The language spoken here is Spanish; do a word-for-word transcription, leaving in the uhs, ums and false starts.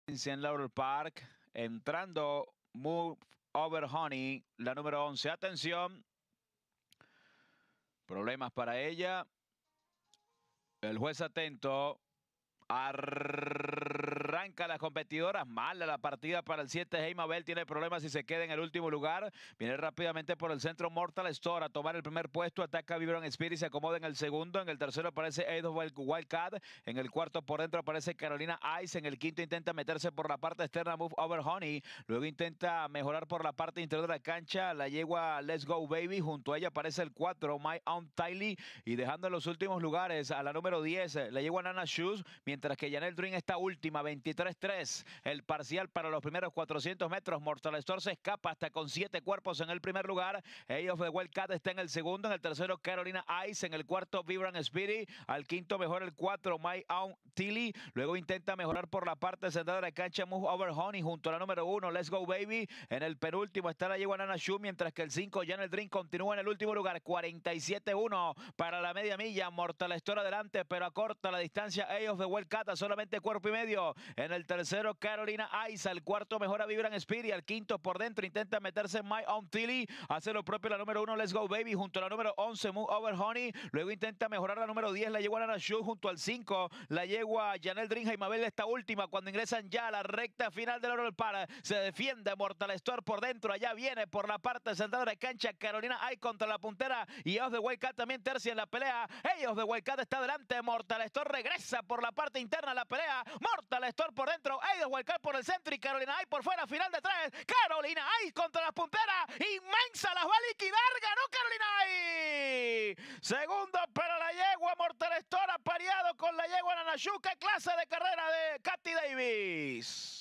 en Laurel Park, entrando Move Over Honey, la número once. Atención, problemas para ella. El juez atento. Arranca las competidoras. Mala la partida para el siete. Hey Mabel tiene problemas y se queda en el último lugar. Viene rápidamente por el centro Mortal Store a tomar el primer puesto. Ataca Vibran Spirit y se acomoda en el segundo. En el tercero aparece Edo Wildcat. En el cuarto por dentro aparece Carolina Ice. En el quinto intenta meterse por la parte externa Move Over Honey. Luego intenta mejorar por la parte interior de la cancha la yegua Let's Go Baby. Junto a ella aparece el cuatro My Aunt Tylee. Y dejando en los últimos lugares a la número diez la yegua Nana Shoes. Mientras que Janelle Dream está última, veintitrés tres. El parcial para los primeros cuatrocientos metros. Mortal Store se escapa hasta con siete cuerpos en el primer lugar. Age of the Wildcat está en el segundo. En el tercero, Carolina Ice. En el cuarto, Vibran Spirit. Al quinto, mejor el cuatro, My Aunt Tilly. Luego intenta mejorar por la parte central de la cancha, Move Over Honey. Junto a la número uno, Let's Go Baby. En el penúltimo está la yegua Nana Shu. Mientras que el cinco, Janelle Dream, continúa en el último lugar. cuarenta y siete uno para la media milla. Mortal Store adelante, pero acorta la distancia. Age of the Wildcat a solamente cuerpo y medio. En el tercero, Carolina Ice. Al cuarto, mejora Vibran Spirit. Al quinto, por dentro, intenta meterse en My Aunt Tilly. Hace lo propio la número uno, Let's Go Baby. Junto a la número once, Move Over Honey. Luego intenta mejorar la número diez, la yegua Nana Shoe. Junto al cinco, la yegua Janelle Dream. Y Mabel esta última cuando ingresan ya a la recta final del Laurel Park. Se defiende Mortal Store por dentro. Allá viene por la parte central de la cancha Carolina Ice contra la puntera. Y Age of the Wildcat también tercia en la pelea. Age of the Wildcat está adelante. Mortal Store regresa por la parte interna de la pelea. Mortal Store por dentro, Age of the Wildcat por el centro y Carolina Ice por fuera, final de tres. Carolina Ice contra las punteras, inmensa, las va a liquidar, ganó Carolina Ice. Segundo para la yegua Mortal Store, apareado con la yegua Nana Shu. ¿Qué clase de carrera de Katy Davis?